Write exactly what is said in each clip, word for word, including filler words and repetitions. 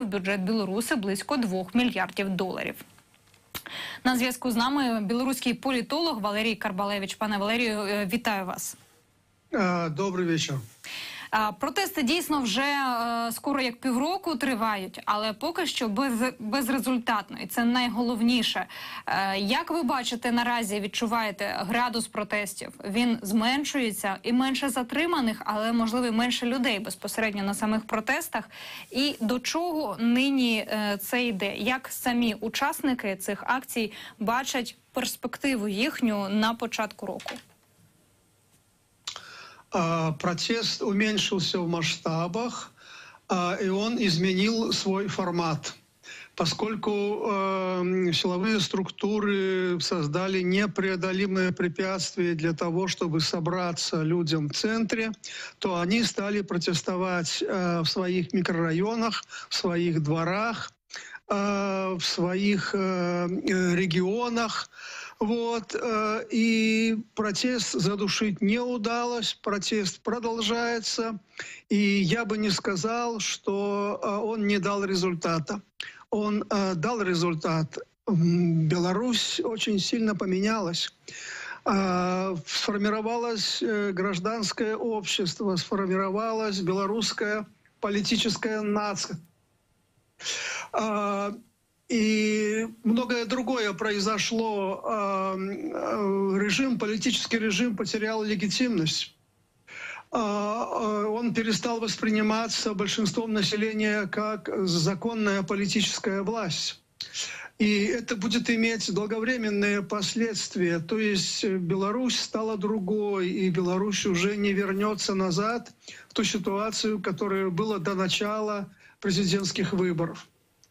бюджет Білорусі близько двох мільярдів доларів. На зв'язку з нами білоруський політолог Валерій Карбалевич. Пане Валерію, вітаю вас. Добрий вечір. Протести дійсно вже е, скоро як півроку тривають, але поки що без, безрезультатно. І це найголовніше. Е, як ви бачите наразі, відчуваєте градус протестів? Він зменшується і менше затриманих, але, можливо, менше людей безпосередньо на самих протестах. І до чого нині е, це йде? Як самі учасники цих акцій бачать перспективу їхню на початку року? Протест уменьшился в масштабах, и он изменил свой формат, поскольку силовые структуры создали непреодолимые препятствия для того, чтобы собраться людям в центре, то они стали протестовать в своих микрорайонах, в своих дворах, в своих регионах. Вот, и протест задушить не удалось, протест продолжается, и я бы не сказал, что он не дал результата. Он дал результат. Беларусь очень сильно поменялась. Сформировалось гражданское общество, сформировалась белорусская политическая нация. И многое другое произошло. Режим, политический режим потерял легитимность. Он перестал восприниматься большинством населения как законная политическая власть. И это будет иметь долговременные последствия. То есть Беларусь стала другой, и Беларусь уже не вернется назад в ту ситуацию, которая была до начала президентских выборов.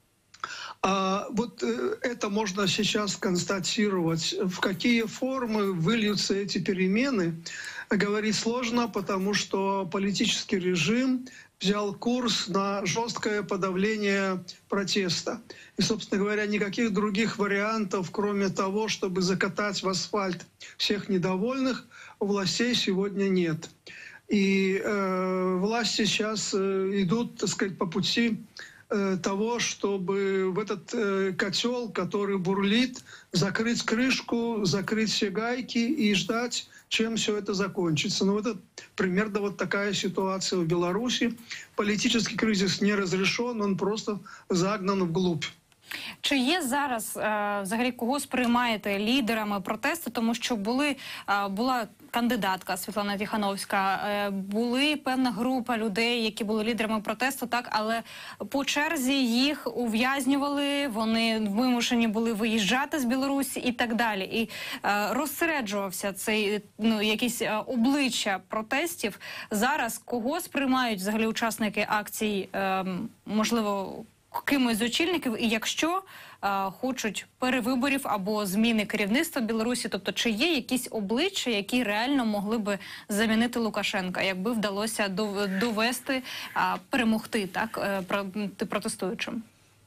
А вот это можно сейчас констатировать. В какие формы выльются эти перемены, говорить сложно, потому что политический режим взял курс на жесткое подавление протеста. И, собственно говоря, никаких других вариантов, кроме того, чтобы закатать в асфальт всех недовольных, у властей сегодня нет. И э, власти сейчас э, идут, так сказать, по пути того, чтобы в этот котел, который бурлит, закрыть крышку, закрыть все гайки и ждать, чем все это закончится. Ну, это примерно вот такая ситуация в Беларуси. Политический кризис не разрешен, он просто загнан вглубь. Чи є зараз, е, взагалі, кого сприймаєте лідерами протесту? Тому що були, е, була кандидатка Світлана Тихановська, е, були певна група людей, які були лідерами протесту, так, але по черзі їх ув'язнювали, вони вимушені були виїжджати з Білорусі і так далі. І е, розсереджувався цей, ну, якісь е, обличчя протестів. Зараз кого сприймають взагалі учасники акцій, е, можливо, кимось з очільників, і якщо е, хочуть перевиборів або зміни керівництва Білорусі, тобто чи є якісь обличчя, які реально могли би замінити Лукашенка, якби вдалося довести, е, перемогти, так, е, протестуючим?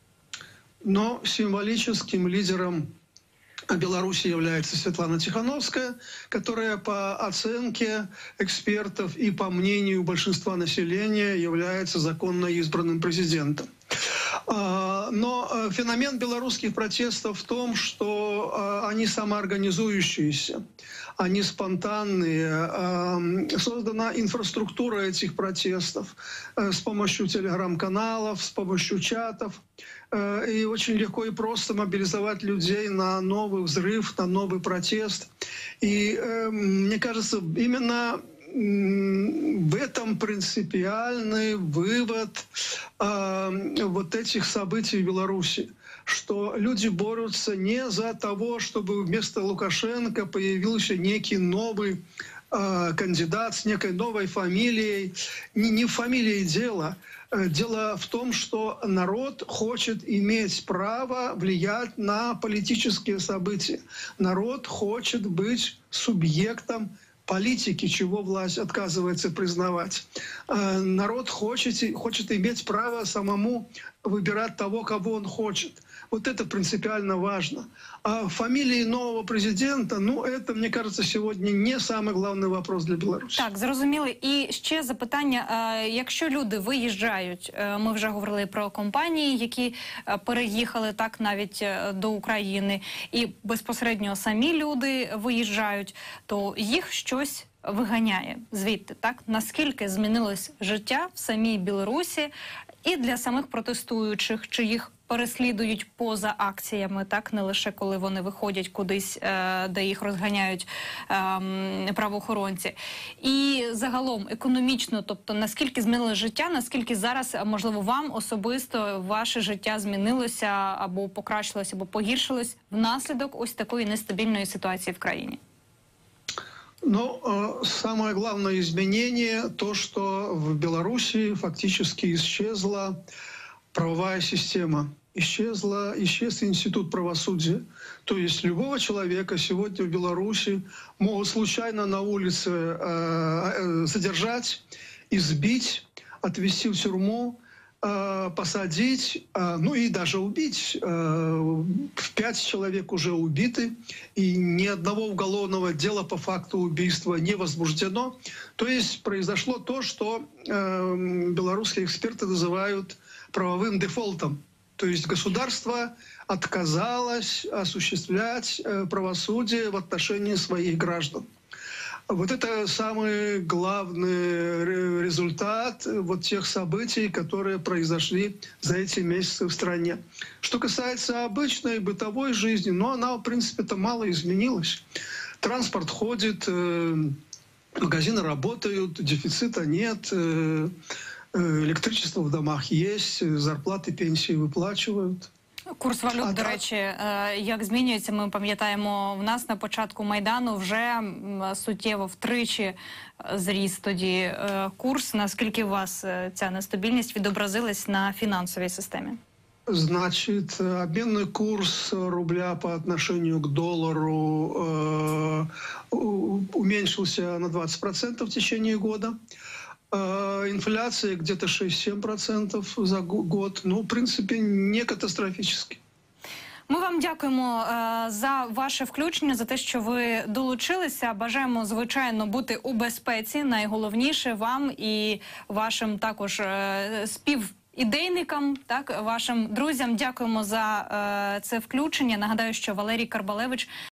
Но символическим лидером Беларуси является Светлана Тихановская, которая по оценке экспертов и по мнению большинства населения является законно избранным президентом. Но феномен белорусских протестов в том, что они самоорганизующиеся, они спонтанные. Создана инфраструктура этих протестов с помощью телеграм-каналов, с помощью чатов. И очень легко и просто мобилизовать людей на новый взрыв, на новый протест. И мне кажется, именно в этом принципиальный вывод э, вот этих событий в Беларуси, что люди борются не за того, чтобы вместо Лукашенко появился некий новый э, кандидат с некой новой фамилией. Не, не в фамилии дело. Дело в том, что народ хочет иметь право влиять на политические события. Народ хочет быть субъектом политики, чего власть отказывается признавать. Народ хочет, хочет иметь право самому выбирать того, кого он хочет. Вот это принципиально важно. А фамилии нового президента, ну, это, мне кажется, сегодня не самый главный вопрос для Беларуси. Так, зрозуміли. І ще запитання, е, якщо люди виїжджають, е, ми вже говорили про компанії, які е, переїхали так навіть е, до України, і безпосередньо самі люди виїжджають, то їх щось виганяє звідти, так? Наскільки змінилось життя в самій Білорусі і для самих протестуючих, чи їх переслідують поза акціями, так, не лише коли вони виходять кудись, е, де їх розганяють е, правоохоронці. І загалом економічно, тобто наскільки змінилось життя, наскільки зараз, можливо, вам особисто ваше життя змінилося або покращилось, або погіршилось внаслідок ось такої нестабільної ситуації в країні? Ну, самое главное изменение то, что в Беларуси фактически исчезла правовая система. Исчезла, исчез институт правосудия. То есть любого человека сегодня в Беларуси могут случайно на улице э, задержать, избить, отвезти в тюрьму, э, посадить, э, ну и даже убить. Э, пять человек уже убиты, и ни одного уголовного дела по факту убийства не возбуждено. То есть произошло то, что э, белорусские эксперты называют правовым дефолтом. То есть государство отказалось осуществлять правосудие в отношении своих граждан. Вот это самый главный результат вот тех событий, которые произошли за эти месяцы в стране. Что касается обычной бытовой жизни, ну она, в принципе-то, мало изменилась. Транспорт ходит, магазины работают, дефицита нет, электричество в домах есть, зарплаты, пенсии выплачивают. Курс валют, А до так- речі, е, як змінюється, ми пам'ятаємо, в нас на початку Майдану вже м, суттєво втричі е, зріс тоді е, курс. Наскільки у вас е, ця нестабільність відобразилась на фінансовій системі? Значит, обменный курс рубля по отношению к доллару э, у- уменьшился на двадцать процентов в течение года. Э, инфляция где-то шесть-семь процентов за го- год. Ну, в принципе, не катастрофически. Ми вам дякуємо е, за ваше включення, за те, що ви долучилися. Бажаємо, звичайно, бути у безпеці. Найголовніше вам і вашим також е, співідейникам, так, вашим друзям. Дякуємо за е, це включення. Нагадаю, що Валерій Карбалевич